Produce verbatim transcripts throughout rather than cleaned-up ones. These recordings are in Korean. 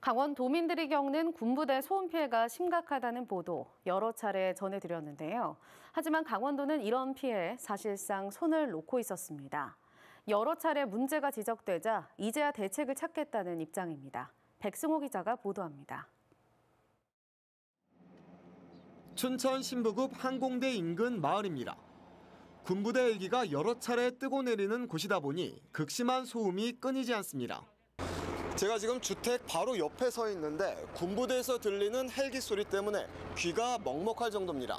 강원도민들이 겪는 군부대 소음 피해가 심각하다는 보도 여러 차례 전해드렸는데요. 하지만 강원도는 이런 피해에 사실상 손을 놓고 있었습니다. 여러 차례 문제가 지적되자 이제야 대책을 찾겠다는 입장입니다. 백승호 기자가 보도합니다. 춘천 신부급 항공대 인근 마을입니다. 군부대 헬기가 여러 차례 뜨고 내리는 곳이다 보니 극심한 소음이 끊이지 않습니다. 제가 지금 주택 바로 옆에 서 있는데 군부대에서 들리는 헬기 소리 때문에 귀가 먹먹할 정도입니다.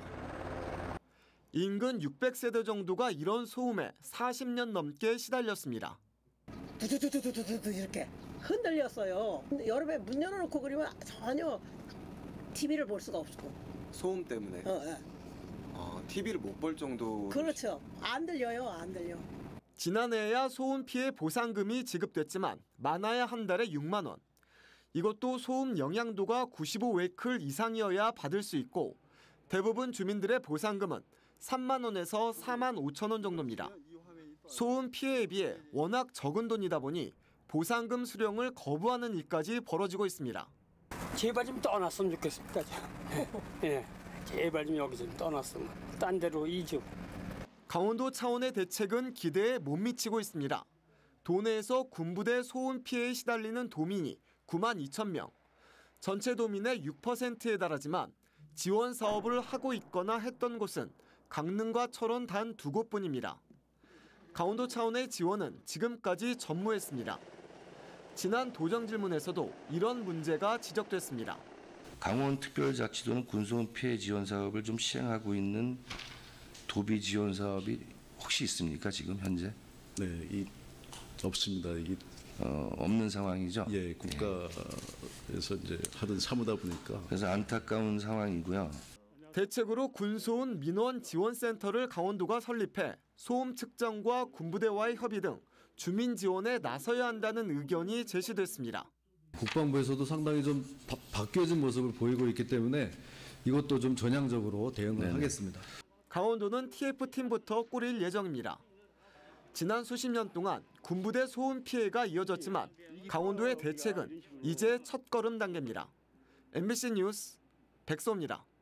인근 육백 세대 정도가 이런 소음에 사십 년 넘게 시달렸습니다. 두두두두두두 이렇게 흔들렸어요. 근데 여름에 문 열어놓고 그러면 전혀 티비를 볼 수가 없고. 소음 때문에? 어, 예. 아, 티비를 못 볼 정도? 그렇죠. 안 들려요, 안 들려. 지난해에야 소음 피해 보상금이 지급됐지만 많아야 한 달에 육만 원. 이것도 소음 영향도가 구십오 웨클 이상이어야 받을 수 있고 대부분 주민들의 보상금은 삼만 원에서 사만 오천 원 정도입니다. 소음 피해에 비해 워낙 적은 돈이다 보니 보상금 수령을 거부하는 일까지 벌어지고 있습니다. 제발 좀 떠났으면 좋겠습니다. 예, 제발 좀 여기서 좀 떠났으면 딴 데로 이주. 강원도 차원의 대책은 기대에 못 미치고 있습니다. 도내에서 군부대 소음 피해에 시달리는 도민이 구만 이천 명. 전체 도민의 육 퍼센트에 달하지만 지원 사업을 하고 있거나 했던 곳은 강릉과 철원 단 두 곳뿐입니다. 강원도 차원의 지원은 지금까지 전무했습니다. 지난 도정 질문에서도 이런 문제가 지적됐습니다. 강원특별자치도는 군소음 피해 지원 사업을 좀 시행하고 있는 도비 지원 사업이 혹시 있습니까? 지금 현재? 네, 이 없습니다. 이 어, 없는 상황이죠. 예, 국가에서 이제 하던 사무다 보니까. 그래서 안타까운 상황이고요. 대책으로 군소음 민원 지원센터를 강원도가 설립해 소음 측정과 군부대와의 협의 등 주민 지원에 나서야 한다는 의견이 제시됐습니다. 국방부에서도 상당히 좀 바, 바뀌어진 모습을 보이고 있기 때문에 이것도 좀 전향적으로 대응을 네네. 하겠습니다. 강원도는 티에프팀부터 꾸릴 예정입니다. 지난 수십 년 동안 군부대 소음 피해가 이어졌지만 강원도의 대책은 이제 첫걸음 단계입니다. 엠비씨 뉴스 백소입니다.